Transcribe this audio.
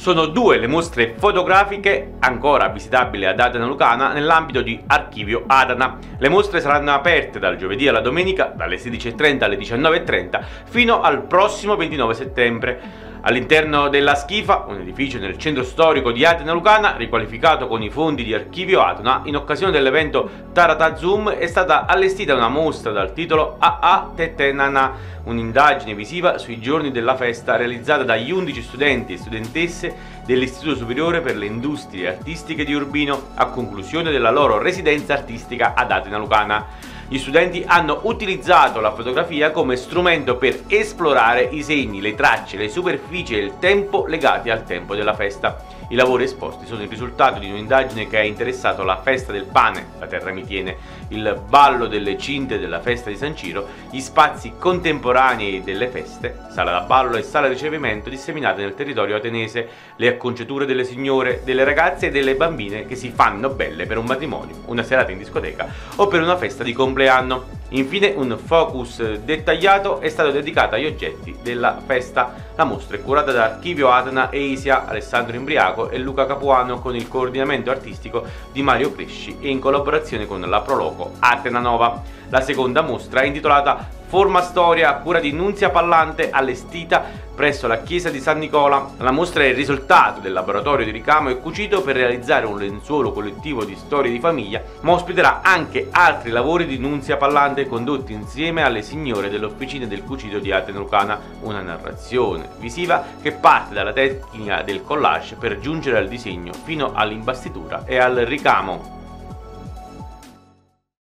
Sono due le mostre fotografiche ancora visitabili ad Atena Lucana nell'ambito di Archivio Atena. Le mostre saranno aperte dal giovedì alla domenica dalle 16:30 alle 19:30 fino al prossimo 29 settembre. All'interno della Schifa, un edificio nel centro storico di Atena Lucana, riqualificato con i fondi di Archivio Atena, in occasione dell'evento Tarata Zoom è stata allestita una mostra dal titolo AA Tetenana, un'indagine visiva sui giorni della festa realizzata dagli 11 studenti e studentesse dell'Istituto Superiore per le Industrie Artistiche di Urbino a conclusione della loro residenza artistica ad Atena Lucana. Gli studenti hanno utilizzato la fotografia come strumento per esplorare i segni, le tracce, le superfici e il tempo legati al tempo della festa. I lavori esposti sono il risultato di un'indagine che ha interessato la festa del pane, la terra mi tiene, il ballo delle cinte della festa di San Ciro, gli spazi contemporanei delle feste, sala da ballo e sala di ricevimento disseminate nel territorio atenese, le acconciature delle signore, delle ragazze e delle bambine che si fanno belle per un matrimonio, una serata in discoteca o per una festa di compleanno. Infine un focus dettagliato è stato dedicato agli oggetti della festa. La mostra è curata da Archivio Atena e ISIA, Alessandro Imbriaco e Luca Capuano con il coordinamento artistico di Mario Cresci e in collaborazione con la Proloco Atena Nova. La seconda mostra è intitolata Forma Storia a cura di Nunzia Pallante, allestita presso la chiesa di San Nicola. La mostra è il risultato del laboratorio di ricamo e cucito per realizzare un lenzuolo collettivo di storie di famiglia, ma ospiterà anche altri lavori di Nunzia Pallante condotti insieme alle signore dell'Officina del Cucito di Atena Lucana, una narrazione visiva che parte dalla tecnica del collage per giungere al disegno fino all'imbastitura e al ricamo.